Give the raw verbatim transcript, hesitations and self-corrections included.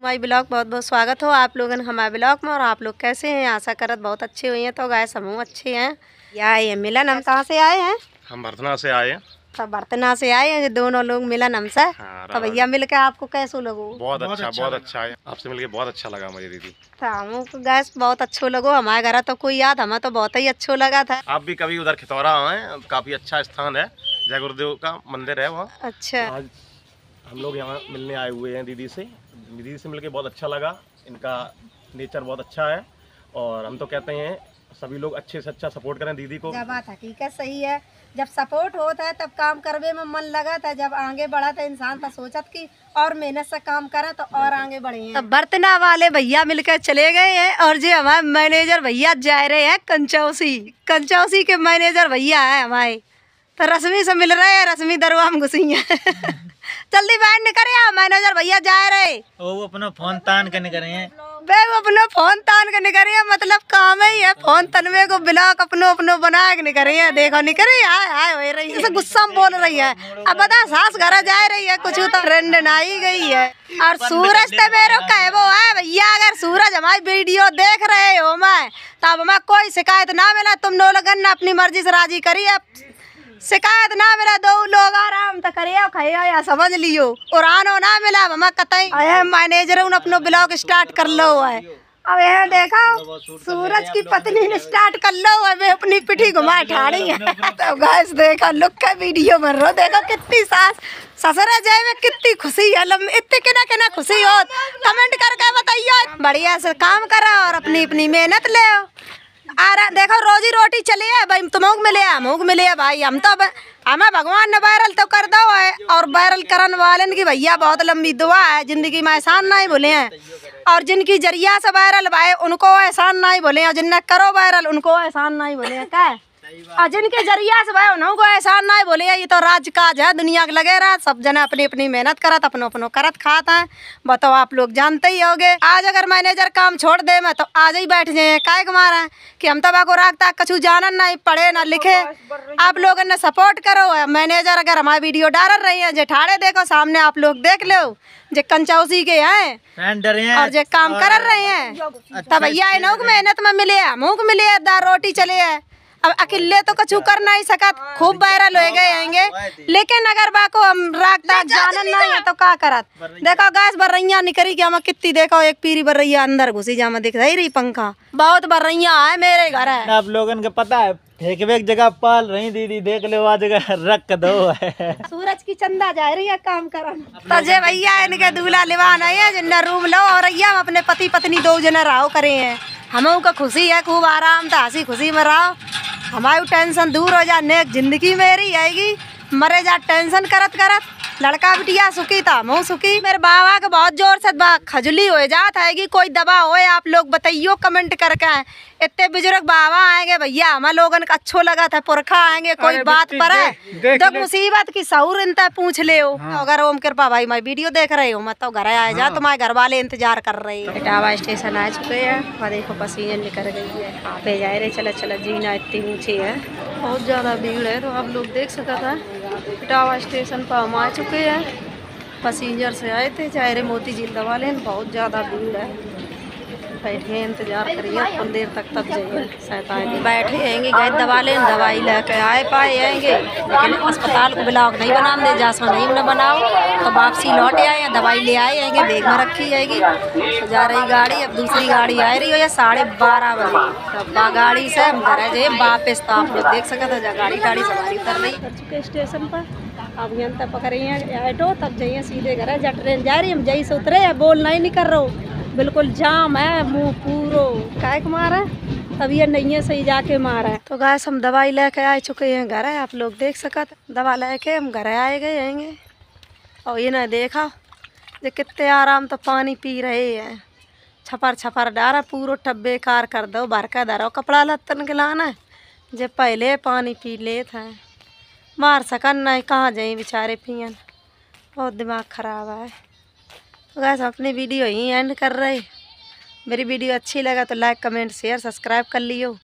हमारे ब्लॉग बहुत बहुत स्वागत हो आप लोगों ने हमारे ब्लॉग में। और आप लोग कैसे हैं? आशा करत बहुत अच्छे हुए हैं। तो गाय समूह अच्छे हैं। या ये मिलन हम कहाँ से आए हैं? हम बर्तना से आए हैं। तो बर्तना से आए हैं दोनों लोग मिलन हमसे। हाँ, तो भैया मिलकर आपको कैसे लगो? बहुत अच्छा बहुत अच्छा है। आपसे मिलके बहुत अच्छा लगा मुझे दीदी। तो हमको गैस बहुत अच्छो लगो। हमारे घर तो कोई याद हमें तो बहुत ही अच्छो लगा था। आप भी कभी उधर खितौरा आए, काफी अच्छा स्थान है, जय गुरुदेव का मंदिर है वहाँ। अच्छा, आज हम लोग यहाँ मिलने आए हुए हैं दीदी से। दीदी से मिलके बहुत अच्छा लगा। इनका नेचर बहुत अच्छा है और हम तो कहते हैं सभी लोग अच्छे से अच्छा सपोर्ट करें दीदी को। जब बात हकीकत सही है, जब सपोर्ट होता है तब काम करने में मन लगा था। जब आगे बढ़ा था इंसान तो सोचत कि और मेहनत से काम करें तो और आगे बढ़े। तो बर्तना वाले भैया मिलकर चले गए हैं और जो हमारे मैनेजर भैया जा रहे हैं कंचौसी। कंचौसी के मैनेजर भैया है हमारे। तो रश्मि से मिल रहे हैं। रश्मि दरवा में घुसी है। जल्दी बैठ करे मैनेजर भैया जा रहे। वो अपना फोन तान के निकले हैं। बे वो अपना फोन तान के निकले हैं, मतलब काम ही है फोन तनवे को ब्लॉक अपनो अपनो बना के निकले हैं। देखो निकले हाय हाय हो रही है, गुस्सा में बोल रही है। अब बता सास घर जा रही है, कुछ तो ट्रेंड नाई गई है। और सूरज तो मेरे कहबो है भैया, अगर सूरज हमारी वीडियो देख रहे हो मैं तब हमें कोई शिकायत ना मिला। तुम लोगन ने अपनी मर्जी से राजी करी है, शिकायत ना मिला दो लोग आराम तो करिए खाइए या समझ लियो। और आनो ना मिला हम कतई आए मैनेजर उन अपनो ब्लॉग स्टार्ट कर लो है। अब यह देखा सूरज की पत्नी ने स्टार्ट कर लो है, वे अपनी पिठी घुमा ठाड़ी है। तो गैस देखा लुक का वीडियो बन रहा, देखो कितनी सास ससुरा जाए में कितनी खुशी है। इतने किना किना खुशी हो कमेंट करके बताइए। बढ़िया से काम करा और अपनी अपनी मेहनत ले आ रहा। देखो रोजी रोटी चली है भाई, तुमको मिले हमको मिले है भाई। हम तो हमें भगवान ने वायरल तो कर दो है और वायरल करने वाले की भैया बहुत लंबी दुआ है। जिंदगी में एहसान नहीं बोले हैं और जिनकी जरिया से वायरल भाई उनको एहसान नहीं बोले और जिनने करो वायरल उनको एहसान नहीं बोले हैं क्या। और जिनके जरिया से भाई उनको एहसान नहीं बोले। ये तो राज काज है दुनिया के लगे रहा। सब जने अपनी अपनी मेहनत करत अपनो अपनो करत खाता है। बताओ आप लोग जानते ही होगे। आज अगर मैनेजर काम छोड़ दे मैं तो आज ही बैठ जाए काय मारा है कि हम तब को राखता कछु जानन नहीं पढ़े ना लिखे। आप लोगों ने सपोर्ट करो। मैनेजर अगर हमारी वीडियो डाल रही है जेठाड़े देखो सामने आप लोग देख लो जे कंचौसी के हैं और जे काम कर रहे हैं तब भैया इनको मेहनत में मिले हमको मिले दाल रोटी चले है। अब अकेले तो कछु कर नहीं सकत, खूब वायरल हो गए आएंगे। लेकिन अगर बाको हम राखता जानन नहीं है तो का करत। देखो गैस बर्रैया निकली कि हम कितनी देखो एक पीरी बर्रैया अंदर घुसी जा दिख रही पंखा बहुत बर्रैया है मेरे घर है। आप लोगन के पता है ठेकवे एक जगह पाल रही दीदी देख लो आ जगह रख दो है। सूरज की चंदा जा रही है काम करन। तो जे भैया इनके दूल्हा लिवान है जिन्ना रूम लो और हम अपने पति पत्नी दो जना रहो करे हैं। हमों का खुशी है खूब आराम था हंसी खुशी में रहो। हमारी टेंशन दूर हो जा नेक जिंदगी मेरी आएगी। मरे जा टेंशन करत करत लड़का बिटिया सुखी था मुँह सुखी। मेरे बाबा के बहुत जोर से खजुली हो जात है। कोई दवा हो आप लोग बताइयो कमेंट करके। इतने बुजुर्ग बाबा आएंगे भैया हमारे लोगन का अच्छो लगा था पुरखा आएंगे कोई बात पर है तो मुसीबत की सहूर इनता पूछ ले हो। हाँ। अगर ओम कृपा भाई मैं वीडियो देख रहे हो मत तो घर आए जा। हाँ। तुम्हारे घर वाले इंतजार कर रहे हैं। इटावा स्टेशन आ चुके हैं और देखो पसीने निकल गई है। आप जा रहे चला चला जीना इतनी ऊँची है बहुत ज़्यादा भीड़ है। तो आप लोग देख सकता था इटावा स्टेशन पर हम आ चुके हैं। पैसेंजर से आए थे चाहे रे मोती झील दवा लें बहुत ज़्यादा भीड़ है। बैठे इंतजार करिए कुछ देर तक तब जाइए शायद बैठे आएंगे गए दवा लें दवाई लेके आए पाए आएंगे। लेकिन अस्पताल को ब्लॉक नहीं बना दे जैसा नहीं न बनाओ तो वापसी लौट आए दवाई ले आए आएंगे बैग में रखी जाएगी। तो जा रही गाड़ी अब दूसरी गाड़ी आ रही हो या साढ़े बारह बजे तब गाड़ी से हम घर जाए वापस। तो आप लोग देख सकते हो गाड़ी गाड़ी सवारी उतर रही कर चुके स्टेशन पर। अब यहाँ तक पकड़े हैं ऑटो तब जाइए सीधे घर जा ट्रेन जा रही हम जई से उतरे है बोल नहीं नहीं कर रहा हूँ बिल्कुल जाम है मुँह पूरो काय को मारा तब ये नहीं है सही जाके मारा है। तो गैस हम दवाई लेके आ चुके हैं घर है आप लोग देख सकते दवा लेके हम घर आए गए आएंगे। और ये ना देखा जो कितने आराम तो पानी पी रहे हैं छपर छपर डारा पूरो टब्बे कार कर दो भर का धरो कपड़ा लत्तन के लाना जब पहले पानी पी ले था मार सकन नहीं कहाँ जाए बेचारे पियन बहुत दिमाग खराब है। तो गैस अपनी वीडियो यहीं एंड कर रहे। मेरी वीडियो अच्छी लगा तो लाइक कमेंट शेयर सब्सक्राइब कर लियो।